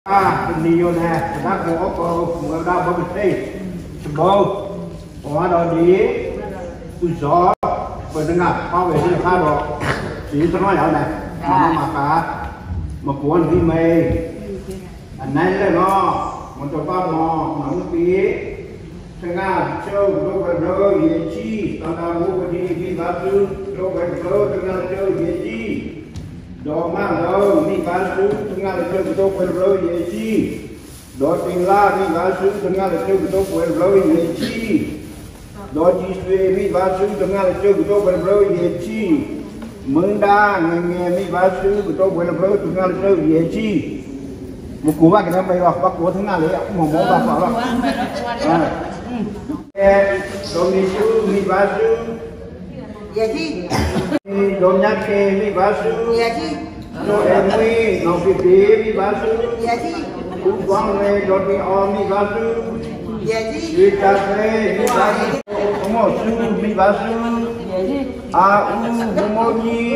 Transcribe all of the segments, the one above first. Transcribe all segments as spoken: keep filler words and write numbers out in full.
Ah, niyo na, nak ko ko mo da ba te. Bo, wa do di, u so, ba nga, pa we ni kha do. Chỉ cho nó nhỏ này, mà mà cả, mà cuốn đi mày, anh này là nó, một chỗ ba mò, mà một tí, thằng nào chơi đâu phải đâu gì chi, tao nào mua cái gì đi bán chứ, đâu phải đâu, thằng nào chơi gì chi, đó mang đâu đi bán chứ, thằng nào chơi đâu phải đâu gì chi, đó tiền la đi bán chứ, thằng nào chơi đâu phải đâu gì chi, đó chi thuê đi bán chứ, thằng nào chơi đâu phải đâu gì chi. Mừng đa người nghe mi bá sư của tôi quên là với chúng ta là chơi gì chi một cú ba cái này mày học bác của thứ nào đấy cũng mong muốn bác bảo là đồ mi sư mi bá sư gì chi đồ nhát kê mi bá sư gì chi đồ em mi nó bị bế mi bá sư gì chi cú quăng này đồ mi om mi bá sư gì chi đi cà phê mi bá sư không có sư mi bá sư à u mô nhi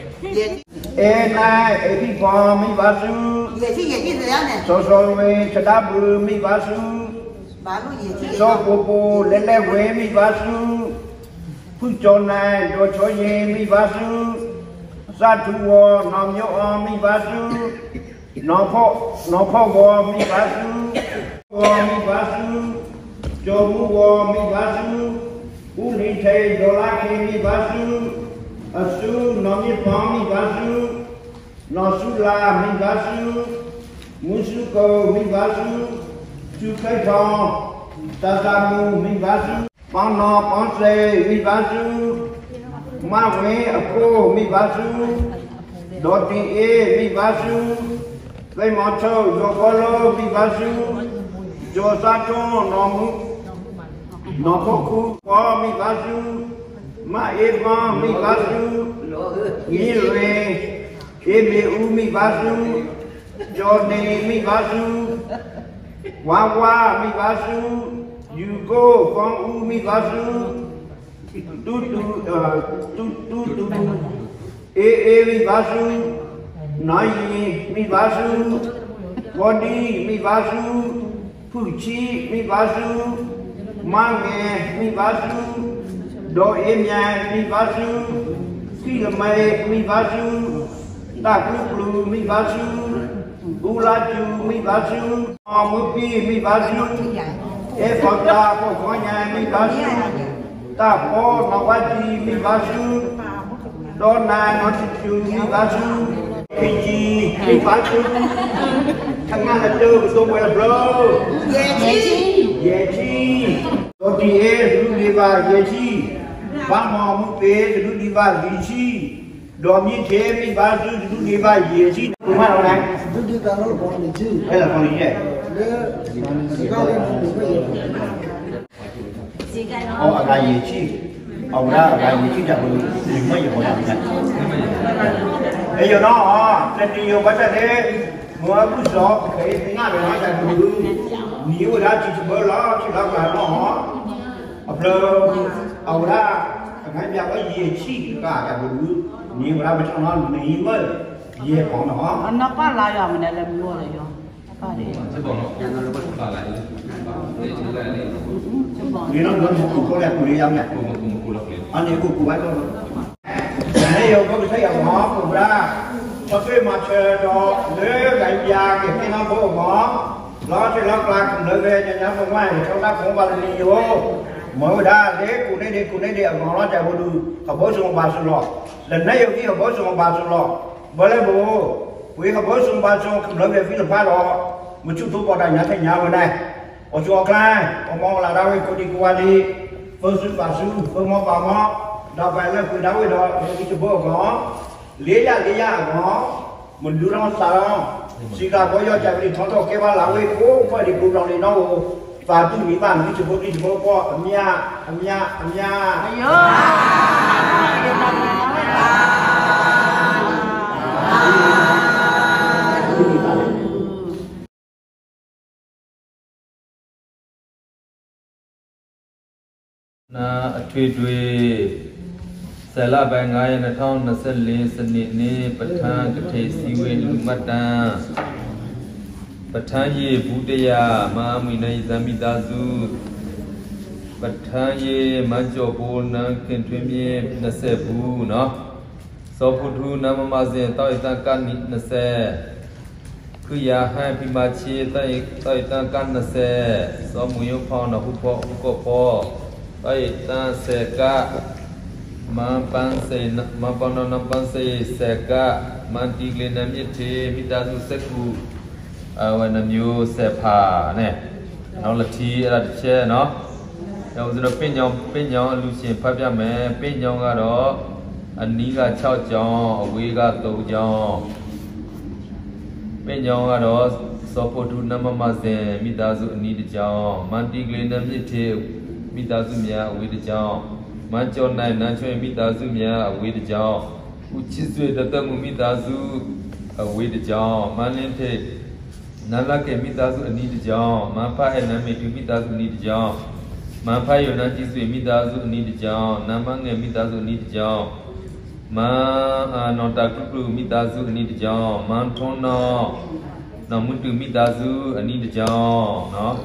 e này e đi qua mi bá sư gì chứ gì chứ gì này so so về chợ đá bự mi bá sư bà nói gì chứ so cô cô lên lên về mi bá sư phước tròn này đồ cho ye mi bá sư sa thu wo nom yo mi bá sư nó phô nó phô wo mi bá sư wo mi bá sư cho mu wo mi bá sư u ni thầy đồ la ke mi bá sư asu nó mi phong mi bá sư nó su la mi bá sư mu su ko mi bá sư chu khai phong ta sa mu mi bá sư phong nó phong se mi bá sư ma ve ako mi bá sư do ti e mi bá sư lấy món châu do có lô mi bá sư do sa cho nó mu nó có khu có mi bá sư mà em mà mi bá sư nghĩ về em bị u mi bá sư cho nên mi bá sư qua qua mi bá sư you go con u mi bá sư tu tu tu tu tu e e mi bá sư nói gì mi bá sư con đi mi bá sư phụ chi mi bá sư mang nghe mi bá sư đồ em nhà mi bá sư khi là mày mi bá sư ta cứ lù mi bá sư u la chu mi bá sư o mơ pi mi bá sư e phật ta có có nhà mi bá sư ta có nó quá chi mi bá sư đó na nó chỉ chu mi bá sư khi chi mi bá sư thằng nào là chơi tôi quay là bro về chi về chi tôi đi e tôi đi vào về chi ba mò một bé tôi đi vào về chi đó như thế mi bá sư tôi đi vào về chi đúng không này tôi đi vào nó còn gì chứ hay là còn gì vậy ông ở đây về chi ông ra ở đây về chi chẳng được đừng mấy giờ họ làm này bây giờ nó trên đi vô bắt ra đấy mua cứ sọ cái ngã về nó chẳng được nhiều ở đây chỉ bơ lo chỉ lo là nó ở đâu ở đây ngày bây giờ cái gì chi cả cả được nhiều ở đây bên trong nó nhiều mới gì còn nó nó có lại rồi mình lại làm mua rồi có đi vì nó gần một cục có đẹp của đi đâu nhỉ anh ấy cục của ai thôi này yêu có thấy ở ngõ của ra có cái mặt đó nếu đại gia cái cái nó bộ ngõ nó sẽ lắc lạc cùng nơi về nhà nhà ngoài trong đó cũng vào đi vô mỗi đa để cụ này để cụ này để ở ngõ nó chạy vô đủ họ bố xuống ba xuống lọ lần này yêu khi họ bố xuống ba xuống lọ bởi lẽ bố quý họ bố xuống ba xuống nơi về phía ba lọ một chút thuốc vào đại nhà thành nhà bên này ở chỗ khai ông mong là đâu có đi qua đi phương sư bà sư phương mong bà mong đâu phải là cứ đâu cái đó cái chỗ bố ngõ lý ra lý ra ngõ mình đưa nó sao chỉ là có do chạy đi thằng thằng cái ba lão ấy cố phải đi cùng lòng đi nó và tôi nghĩ bạn đi chỗ bố đi chỗ bố có âm nha âm nha âm nha na thuê thuê sẽ là bài ngày là thong là sẽ lên sân nề nề bát thang cái thế siêu lu mắt ta ปทานเยบุตยามามินัยสามิตาสุปทานเยมัจโจโปนังขินทวิมเยนเสบูเนาะโสพุทุนามมาเซต้อยตังกันนินเสคือยาให้พิมาเชต้อยต้อยตังกันนเสสมุยพอนหุพหุกพอต้อยตังเสกะมาปันเสนมาปนนปันเสเสกะมันติเกลนมิเทมิตาสุเสกุอาวันမျိုးเสพาเนี่ยနောက်လက်တီအဲ့ဒါတစ်ချက်เนาะနောက်ဆိုတော့ပင့်ညောင်ပင့်ညောင်အလူရှင်ဖတ်ပြမယ်ပင့်ညောင်ကတော့အနီးက၆ကြောင်းအဝေးက၃ကြောင်းပင့်ညောင်ကတော့စောဖို့ထုနမမစင်မိသားစုအနီးတစ်ကြောင်းမန္တိကလေးနဲ့မြစ်ထေမိသားစုများအဝေးတစ်ကြောင်းမန်းကျော်နိုင်နန်းချွေမိသားစုများအဝေးတစ်ကြောင်းဦးချစ်ဆွေတသက်မှုမိသားစုအဝေးတစ်ကြောင်းမန်းလင်းထေနာလကေမိသားစုအနီးတစ်ကြောင်းမန်ဖတ်ရဲ့နာမည်တူမိသားစုအနီးတစ်ကြောင်းမန်ဖတ်ရနန်းကြည်ဆွေမိသားစုအနီးတစ်ကြောင်းနာမငယ်မိသားစုအနီးတစ်ကြောင်းမန်အာနောတာကုကုမိသားစုအနီးတစ်ကြောင်းမန်ထွန်းနောနော်မွတူမိသားစုအနီးတစ်ကြောင်းနော်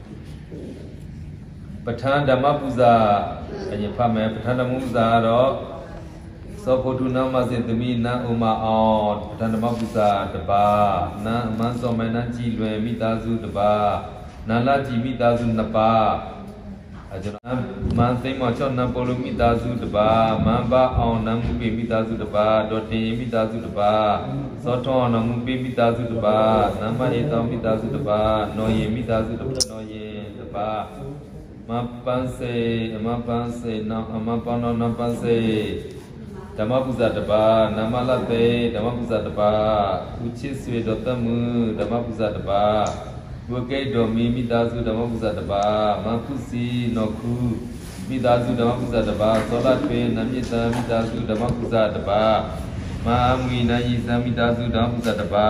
ပဋ္ဌာန်းဓမ္မပူဇာအရင်ဖတ်မယ်ပဋ္ဌာန်းဓမ္မပူဇာကတော့သောဖို့ထုနာမစေသမီးနာဥမာအောင်ပဋ္ဌာန်းဓမ္မပူဇာတပါနာမန်းစောမနန်းကြည်လွယ်မိသားစုတပါနာလာကြည်မိသားစုနှစ်ပါအကျွန်တော်မန်းသိမ်းမောချောနံပိုလိုမိသားစုတပါမန်းပါအောင်နံမှုပိမိသားစုတပါဒေါ်တင်မိသားစုတပါသောထောနံမှုပိမိသားစုတပါနမဧတောမိသားစုတပါနော်ယေမိသားစုတပါနော်ယေတပါမပန်းစေမပန်းစေနောအမပန်းနောနပန်းစေဓမ္မပူဇာတပါနမလတေဓမ္မပူဇာတပါဥချစ်ဆွေတော်တမှုဓမ္မပူဇာတပါဘုကေတော်မီမိသားစုဓမ္မပူဇာတပါမဖုစီနောခုမိသားစုဓမ္မပူဇာတပါသောလထွေနမြစ်သာမိသားစုဓမ္မပူဇာတပါမဟာမွေနာယီသမိသားစုဓမ္မပူဇာတပါ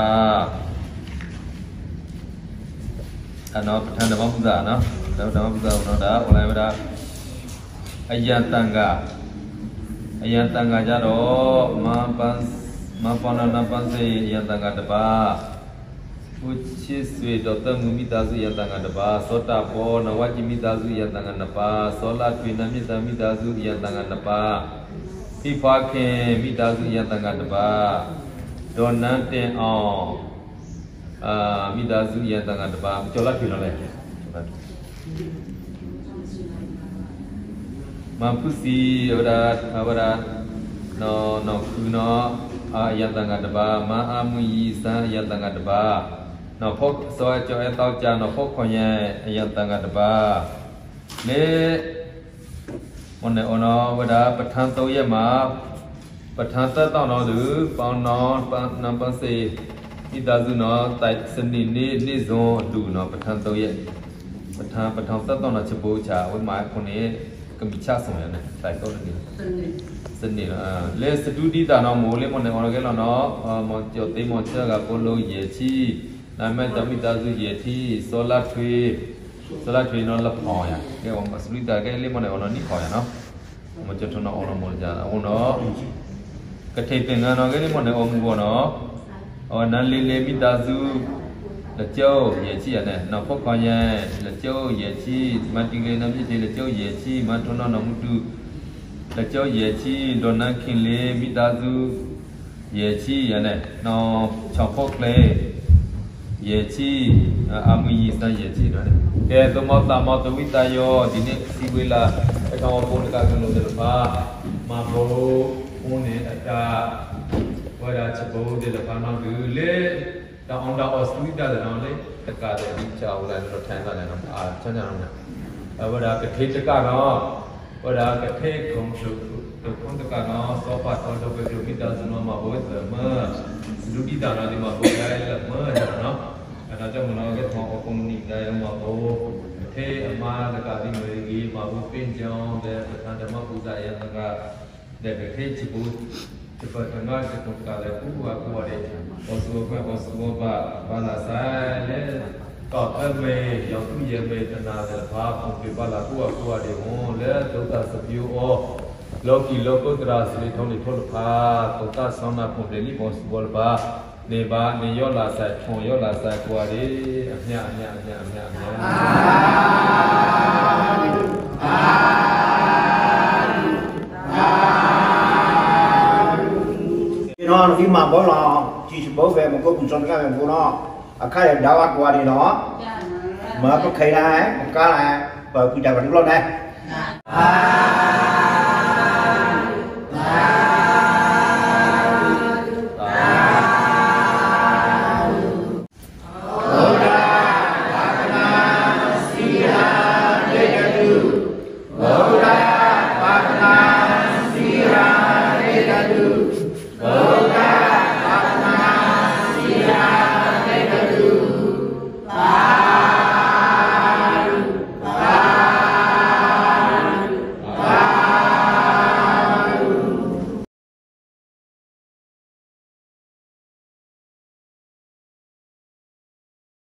အနောပဋ္ဌာန်းဓမ္မပူဇာနော်ဓမ္မပူဇာနော်ဒါအွန်လိုင်းမှာဒါအယံတန်ကအယံတန်ကကြတော့မပန်းမပန်းနပန်းစေအယံတန်ကတပါဥချစ်ဆွေတော်တမှုမိသားစုယံတန်ကတပါသောတာဘောနဝจิမိသားစုယံတန်ကတပါသောလထွေနမိသားမိသားစုယံတန်ကတပါဖိဖာခင်မိသားစုယံတန်ကတပါဒေါ်နန်းတင်အောင်အာမိသားစုယံတန်ကတပါကျော်လာထွေနော်လေမဖုစီဝရဝရနောနောကုနောအာယတံကတပါမအာမူယီသံယတံကတပါနောဖုတ်စောကျော်အတောက်ကြနောဖုတ်ခွန်ရဲ့အယတံကတပါလေမနေအနောဝရပဋ္ဌာန်းသုံးရက်မှာပဋ္ဌာန်းသက်တော်တော်သူပေါင်းနောပန်နံပန်စေဣဒဇုနောတိုက်စနိနေနေဇွန်အတူနောပဋ္ဌာန်းသုံးရက်ပဋ္ဌာန်းပဋ္ဌာန်းသက်တော်တော်ချက်ပိုးချဝိမာခုနှစ်ကမိချဆောင်ရနေတိုက်တော့နေစနေလားလေစတူဒီတာနော်မိုးလေးမနေအောင်ကဲလို့နော်မောကျော်သိမောချက်ကကိုလုံးရေချီနာမည်တမိသားစုရေချီစောလာထွေစောလာထွေနော်လက်ဖောင်းရကဲဝမစလူတာကဲလေးမနေအောင်နိဖောင်းရနော်မကျော်ထနော်အောင်မောကြအောင်နော်ကထိပင်ကနော်ကဲလေးမနေအောင်မူပေါ့နော်အော်နန်းလေးလေးမိသားစုလက်ကျုပ်ရေချီရနဲ့နောက်ဖုတ်ခွန်ရဲ့လက်ကျုပ်ရေချီမန်တီလေးနော်မြစ်ချီလက်ကျုပ်ရေချီမန်ထွန်းနော်နော်မှုတူလက်ကျုပ်ရေချီဒေါ်နန်းခင်လေးမိသားစုရေချီရနဲ့နော်ချောင်းဖုတ်ကလေးရေချီအာမူယီစံရေချီတော့ကဲသမတ်တမတ်ဝိတယောဒီနေ့စီဝေလာအကောင်ပုံကကလို့တယ်ပါမဘောဘုန်းနဲ့အတာဝါရချဘောတယ်လပါနော်ဒီလေတောင်းတောင်းအော်စဝိတာတယ်နော်လေတကားတယ်ဒီချောင်းလာတော့ထမ်းလာတယ်နော်အာချမ်းချမ်းနော်အဝရကထေတကတော့ဝရကထေခုံစုတုံတကနော်သောပါတော်တော့ပြမိတာစနောမှာဘဝသမလူဒီတာနော်ဒီမှာဘုရားလက်မနော်အဲ့ဒါကြောင့်မနော်ကထောင်းအကုမ္ပဏီတိုင်းမှာဘို့ထေအမားတကဒီမေကြီးမှာဘုပင်ကြောင်းတဲ့ပဋ္ဌာန်းဓမ္မပူဇာယတကတဲ့ခေချဘူးဒီပတ်ငါ့စကုတ်ကလည်းပူဝါပူဝါတဲ့ဘောစဘောကဘောစဘောပါဘာသာဆိုင်လေတော့အမေရောက်သူရဲ့မေတနာတဲ့ဘာပုံပြပါလာပူဝါပူဝါတဲ့ဟွန်လေဒုက္ခစပြူဩလောကီလောကုတ္တရာစိထုံးလေးထုံးဖာသုတ္တဆောင်းနာပုံတယ်လီဘောစဘောပါနေပါနေရောလာဆိုင်ထုံရောလာဆိုင်ကွာဒီအမြအမြအမြအမြအမြ nó khi mà bố lo chỉ bố về một cô cùng chọn cái của nó ở cái này đào qua đi nó mở có cây này một cái này và quy trình vẫn luôn này